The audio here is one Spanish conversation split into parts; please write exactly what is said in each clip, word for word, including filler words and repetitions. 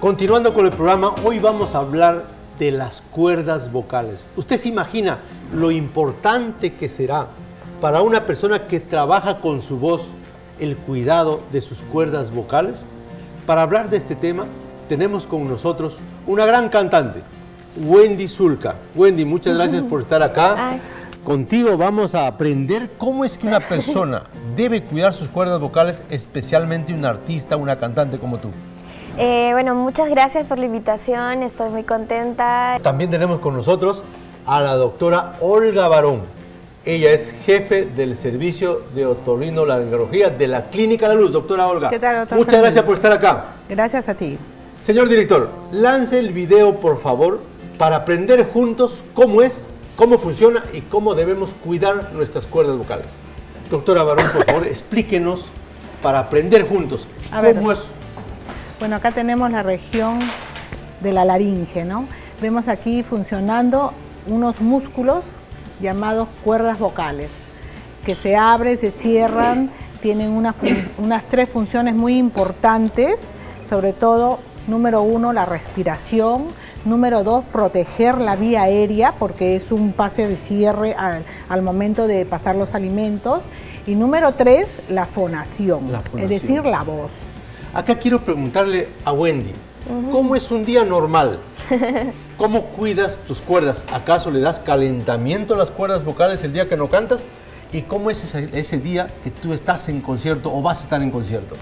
Continuando con el programa, hoy vamos a hablar de las cuerdas vocales. ¿Usted se imagina lo importante que será para una persona que trabaja con su voz el cuidado de sus cuerdas vocales? Para hablar de este tema, tenemos con nosotros una gran cantante, Wendy Zulka. Wendy, muchas gracias por estar acá. Ay. Contigo vamos a aprender cómo es que una persona debe cuidar sus cuerdas vocales, especialmente un artista, una cantante como tú. Eh, bueno, muchas gracias por la invitación, estoy muy contenta. También tenemos con nosotros a la doctora Olga Barón. Ella es jefe del servicio de otorrinolaringología de la Clínica La Luz. Doctora Olga, ¿Qué tal, doctor muchas Fernando? gracias por estar acá. Gracias a ti. Señor director, lance el video, por favor, para aprender juntos cómo es, cómo funciona y cómo debemos cuidar nuestras cuerdas vocales. Doctora Barón, por favor, explíquenos para aprender juntos A ver. cómo es. Bueno, acá tenemos la región de la laringe, ¿no? Vemos aquí funcionando unos músculos llamados cuerdas vocales, que se abren, se cierran, tienen una unas tres funciones muy importantes, sobre todo, número uno, la respiración, número dos, proteger la vía aérea, porque es un pase de cierre al, al momento de pasar los alimentos, y número tres, la fonación, La fonación. es decir, la voz. Acá quiero preguntarle a Wendy, ¿cómo es un día normal? ¿Cómo cuidas tus cuerdas? ¿Acaso le das calentamiento a las cuerdas vocales el día que no cantas? ¿Y cómo es ese, ese día que tú estás en concierto o vas a estar en concierto?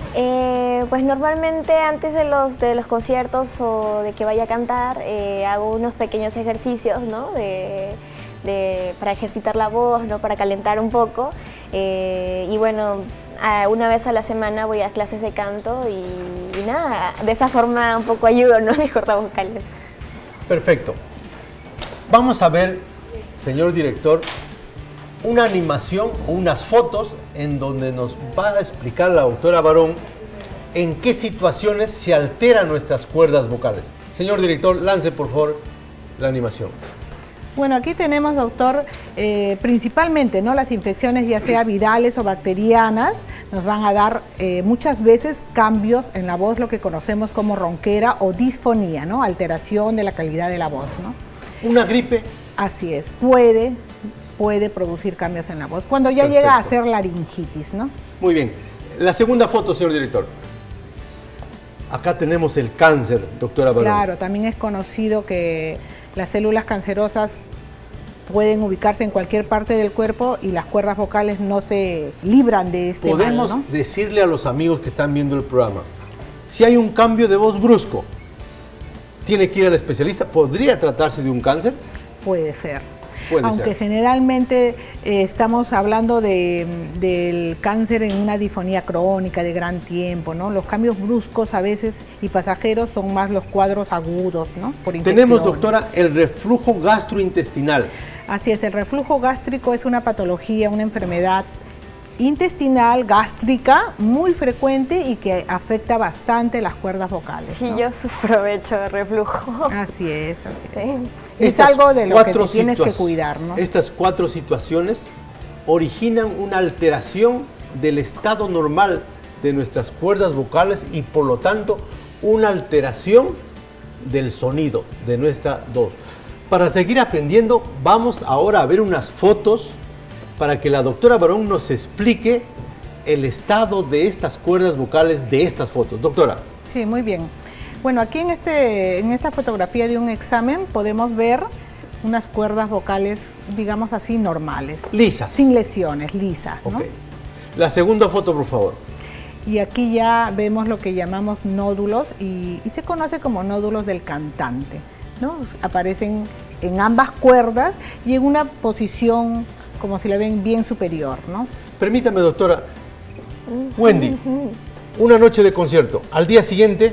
Eh, pues normalmente antes de los, de los conciertos o de que vaya a cantar, eh, hago unos pequeños ejercicios, ¿no? de, de, para ejercitar la voz, ¿no? Para calentar un poco. Eh, y bueno, a, una vez a la semana voy a clases de canto y, y nada, de esa forma un poco ayudo, ¿no? Mis cuerdas vocales. Perfecto. Vamos a ver, señor director, una animación o unas fotos en donde nos va a explicar la doctora Barón en qué situaciones se alteran nuestras cuerdas vocales. Señor director, lance por favor la animación. Bueno, aquí tenemos, doctor, eh, principalmente, ¿no? Las infecciones, ya sea virales o bacterianas, nos van a dar eh, muchas veces cambios en la voz, lo que conocemos como ronquera o disfonía, ¿no? Alteración de la calidad de la voz, ¿no? Una gripe. Así es, puede, puede producir cambios en la voz, cuando ya Perfecto. llega a ser laringitis, ¿no? Muy bien. La segunda foto, señor director. Acá tenemos el cáncer, doctora Barón. Claro, también es conocido que las células cancerosas pueden ubicarse en cualquier parte del cuerpo y las cuerdas vocales no se libran de este mal, Podemos ¿no? decirle a los amigos que están viendo el programa, si hay un cambio de voz brusco, tiene que ir al especialista. ¿Podría tratarse de un cáncer? Puede ser. Puede Aunque ser. generalmente eh, estamos hablando de, del cáncer en una disfonía crónica de gran tiempo, ¿no? Los cambios bruscos a veces y pasajeros son más los cuadros agudos, ¿no? Por Tenemos, infección. doctora, el reflujo gastrointestinal. Así es, el reflujo gástrico es una patología, una enfermedad intestinal, gástrica, muy frecuente y que afecta bastante las cuerdas vocales, Sí, ¿no? yo sufro de hecho de reflujo. Así es, así es. Sí. Es Estas algo de lo que cuatro te tienes que situa- cuidar, ¿no? Estas cuatro situaciones originan una alteración del estado normal de nuestras cuerdas vocales y por lo tanto una alteración del sonido de nuestra voz. Para seguir aprendiendo, vamos ahora a ver unas fotos para que la doctora Barón nos explique el estado de estas cuerdas vocales de estas fotos. Doctora. Sí, muy bien. Bueno, aquí en, este, en esta fotografía de un examen podemos ver unas cuerdas vocales, digamos así, normales. Lisas. Sin lesiones, lisas, ¿no? Ok. La segunda foto, por favor. Y aquí ya vemos lo que llamamos nódulos y, y se conoce como nódulos del cantante, ¿no? Aparecen en ambas cuerdas y en una posición, como si la ven, bien superior, ¿no? Permítame, doctora. Wendy, una noche de concierto. Al día siguiente,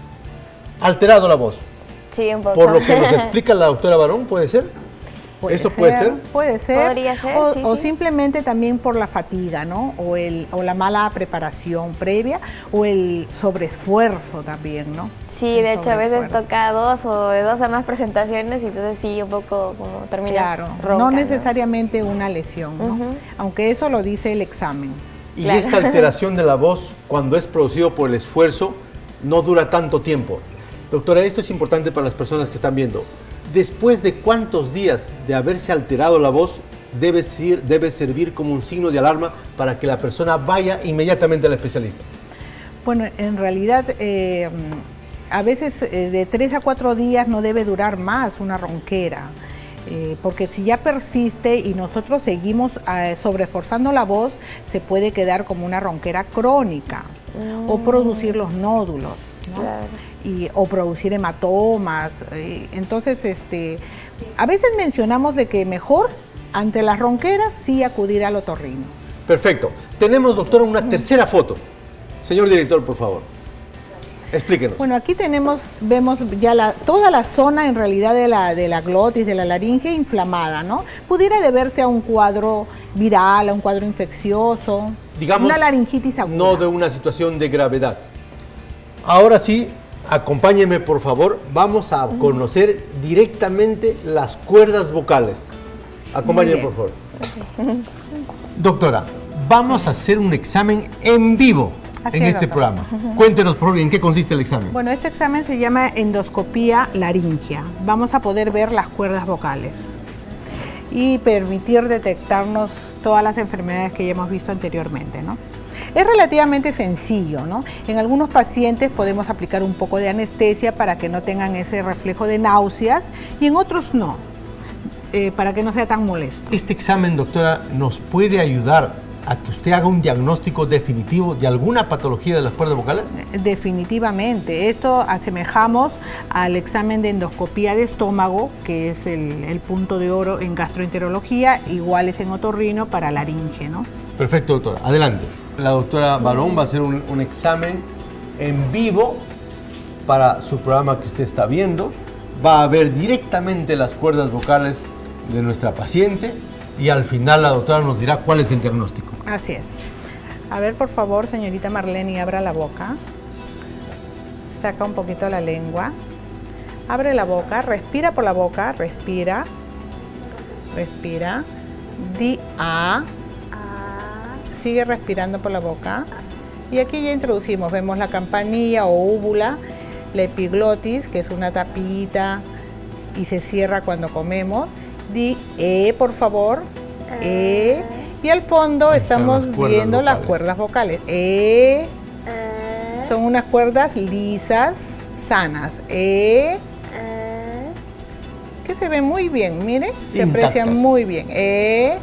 alterado la voz. Sí, un poco. Por lo que nos explica la doctora Barón, ¿puede ser? Puede ¿Eso puede ser? Puede ser. Podría ser, o, sí, o sí. simplemente también por la fatiga, ¿no? O, el, o la mala preparación previa o el sobreesfuerzo también, ¿no? Sí, El de hecho a veces sobreesfuerzo. toca dos o de dos a más presentaciones y entonces sí, un poco como terminas Claro, ronca, no necesariamente una lesión, ¿no? Ujú. Aunque eso lo dice el examen. Y Claro. esta alteración de la voz, cuando es producido por el esfuerzo, no dura tanto tiempo. Doctora, esto es importante para las personas que están viendo. ¿Después de cuántos días de haberse alterado la voz debe, ser, debe servir como un signo de alarma para que la persona vaya inmediatamente al especialista? Bueno, en realidad eh, a veces eh, de tres a cuatro días no debe durar más una ronquera, eh, porque si ya persiste y nosotros seguimos eh, sobreesforzando la voz, se puede quedar como una ronquera crónica mm. o producir los nódulos, ¿no? Claro. Y, o producir hematomas. Eh, entonces, este, a veces mencionamos de que mejor ante las ronqueras sí acudir al otorrino. Perfecto. Tenemos, doctora, una mm. tercera foto. Señor director, por favor, explíquenos. Bueno, aquí tenemos, vemos ya la, toda la zona en realidad de la, de la glotis, de la laringe inflamada, ¿no? Pudiera deberse a un cuadro viral, a un cuadro infeccioso, digamos, una laringitis aguda. No de una situación de gravedad. Ahora sí, acompáñeme por favor, vamos a conocer directamente las cuerdas vocales. Acompáñeme por favor. Doctora, vamos a hacer un examen en vivo. Así en es, este doctor. programa. Cuéntenos, por favor, ¿en qué consiste el examen? Bueno, este examen se llama endoscopía laringea. Vamos a poder ver las cuerdas vocales y permitir detectarnos todas las enfermedades que ya hemos visto anteriormente, ¿no? Es relativamente sencillo, ¿no? En algunos pacientes podemos aplicar un poco de anestesia para que no tengan ese reflejo de náuseas y en otros no, eh, para que no sea tan molesto. Este examen, doctora, nos puede ayudar a que usted haga un diagnóstico definitivo de alguna patología de las cuerdas vocales? Definitivamente. Esto asemejamos al examen de endoscopía de estómago, que es el, el punto de oro en gastroenterología, igual es en otorrino para laringe, ¿no? Perfecto, doctora. Adelante. La doctora Barón va a hacer un, un examen en vivo para su programa que usted está viendo. Va a ver directamente las cuerdas vocales de nuestra paciente y al final la doctora nos dirá cuál es el diagnóstico. Así es. A ver, por favor, señorita Marlene, abra la boca. Saca un poquito la lengua. Abre la boca, respira por la boca, respira. Respira. Di A. Sigue respirando por la boca. Y aquí ya introducimos, vemos la campanilla o úvula, la epiglotis, que es una tapita y se cierra cuando comemos. Di E, por favor. E. Y al fondo Ahí estamos las viendo vocales. las cuerdas vocales. E. Son unas cuerdas lisas, sanas. E. Que se ve muy bien, mire. Se aprecia muy bien. E.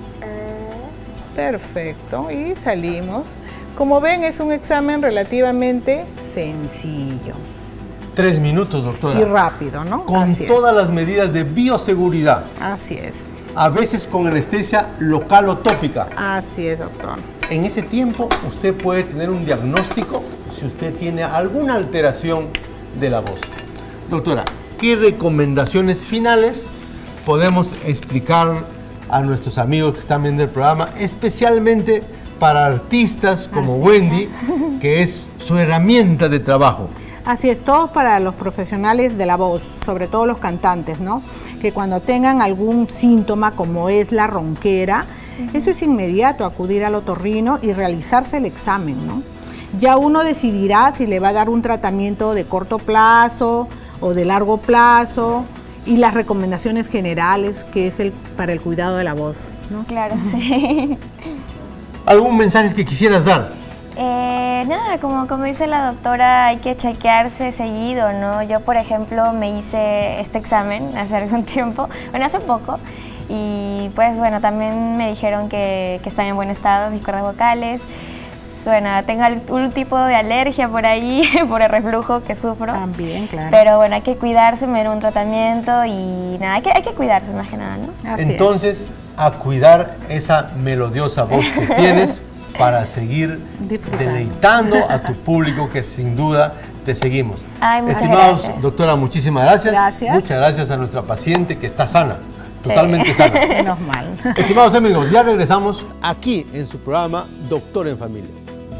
Perfecto. Y salimos. Como ven, es un examen relativamente sencillo. Tres minutos, doctora. Y rápido, ¿no? Con Así todas es. las medidas de bioseguridad. Así es. A veces con anestesia local o tópica. Así es, doctor. En ese tiempo usted puede tener un diagnóstico si usted tiene alguna alteración de la voz. Doctora, ¿qué recomendaciones finales podemos explicar a nuestros amigos que están viendo el programa, especialmente para artistas como Así Wendy, que es su herramienta de trabajo? Así es, todo para los profesionales de la voz, sobre todo los cantantes, ¿no? Que cuando tengan algún síntoma como es la ronquera, uh-huh. eso es inmediato, acudir al otorrino y realizarse el examen, ¿no? Ya uno decidirá si le va a dar un tratamiento de corto plazo o de largo plazo y las recomendaciones generales que es el para el cuidado de la voz, ¿no? Claro, sí. ¿Algún mensaje que quisieras dar? Eh, nada, como, como dice la doctora, hay que chequearse seguido, ¿no? Yo, por ejemplo, me hice este examen hace algún tiempo, bueno, hace poco, y pues bueno, también me dijeron que, que están en buen estado mis cuerdas vocales. Bueno, tengo algún tipo de alergia por ahí, por el reflujo que sufro. También, claro. Pero bueno, hay que cuidarse, me dieron un tratamiento y nada, hay que, hay que cuidarse más que nada, ¿no? Así Entonces, es. a cuidar esa melodiosa voz que tienes para seguir Disfrutando. deleitando a tu público que sin duda te seguimos. Ay, muchas Estimados, gracias. doctora, muchísimas gracias. Gracias. Muchas gracias a nuestra paciente que está sana, totalmente Sí. sana. Menos mal. Estimados amigos, ya regresamos aquí en su programa Doctor en Familia.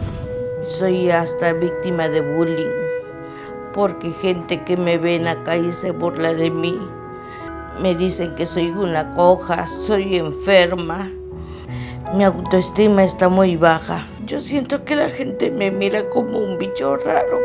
Soy hasta víctima de bullying, porque gente que me ve en la calle se burla de mí. Me dicen que soy una coja, soy enferma. Mi autoestima está muy baja. Yo siento que la gente me mira como un bicho raro.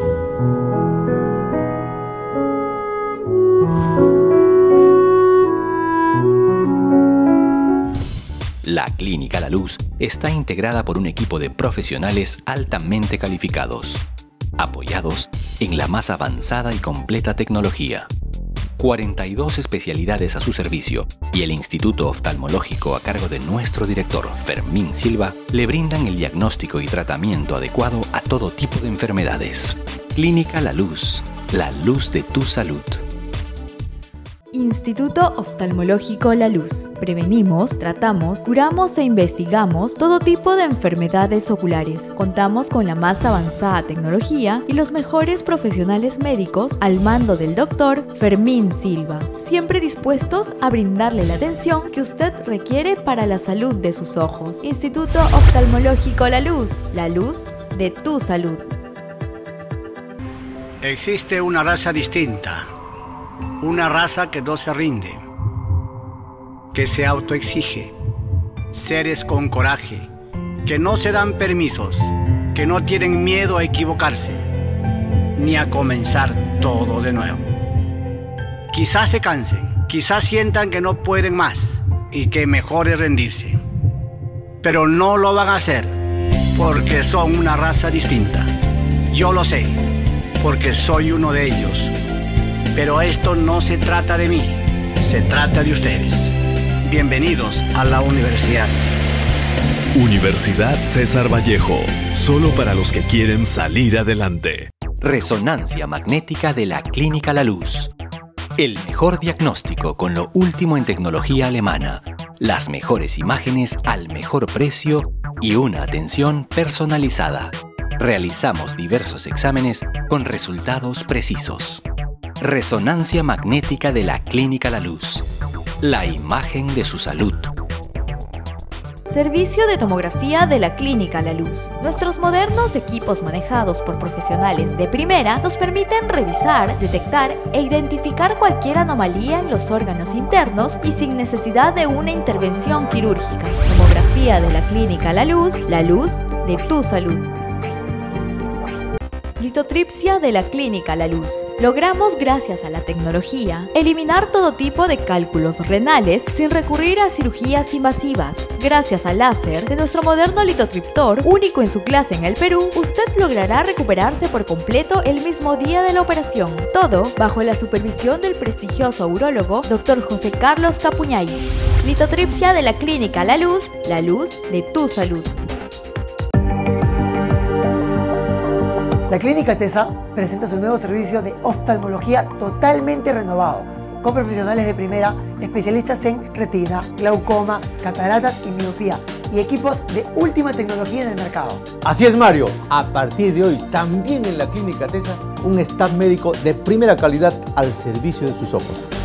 La Clínica La Luz está integrada por un equipo de profesionales altamente calificados, apoyados en la más avanzada y completa tecnología. cuarenta y dos especialidades a su servicio y el Instituto Oftalmológico a cargo de nuestro director, Fermín Silva, le brindan el diagnóstico y tratamiento adecuado a todo tipo de enfermedades. Clínica La Luz, la luz de tu salud. Instituto Oftalmológico La Luz. Prevenimos, tratamos, curamos e investigamos todo tipo de enfermedades oculares. Contamos con la más avanzada tecnología y los mejores profesionales médicos al mando del doctor Fermín Silva, siempre dispuestos a brindarle la atención que usted requiere para la salud de sus ojos. Instituto Oftalmológico La Luz, la luz de tu salud. Existe una raza distinta. Una raza que no se rinde, que se autoexige, seres con coraje, que no se dan permisos, que no tienen miedo a equivocarse, ni a comenzar todo de nuevo. Quizás se cansen, quizás sientan que no pueden más y que mejor es rendirse, pero no lo van a hacer porque son una raza distinta. Yo lo sé, porque soy uno de ellos. Pero esto no se trata de mí, se trata de ustedes. Bienvenidos a la universidad. Universidad César Vallejo, solo para los que quieren salir adelante. Resonancia magnética de la Clínica La Luz. El mejor diagnóstico con lo último en tecnología alemana. Las mejores imágenes al mejor precio y una atención personalizada. Realizamos diversos exámenes con resultados precisos. Resonancia magnética de la Clínica La Luz. La imagen de su salud. Servicio de tomografía de la Clínica La Luz. Nuestros modernos equipos manejados por profesionales de primera nos permiten revisar, detectar e identificar cualquier anomalía en los órganos internos y sin necesidad de una intervención quirúrgica. Tomografía de la Clínica La Luz, la luz de tu salud. Litotripsia de la Clínica La Luz. Logramos, gracias a la tecnología, eliminar todo tipo de cálculos renales sin recurrir a cirugías invasivas. Gracias al láser de nuestro moderno litotriptor, único en su clase en el Perú, usted logrará recuperarse por completo el mismo día de la operación. Todo bajo la supervisión del prestigioso urólogo doctor José Carlos Capuñay. Litotripsia de la Clínica La Luz, la luz de tu salud. La Clínica Tesa presenta su nuevo servicio de oftalmología totalmente renovado, con profesionales de primera, especialistas en retina, glaucoma, cataratas y miopía, y equipos de última tecnología en el mercado. Así es, Mario. A partir de hoy, también en la Clínica Tesa, un staff médico de primera calidad al servicio de sus ojos.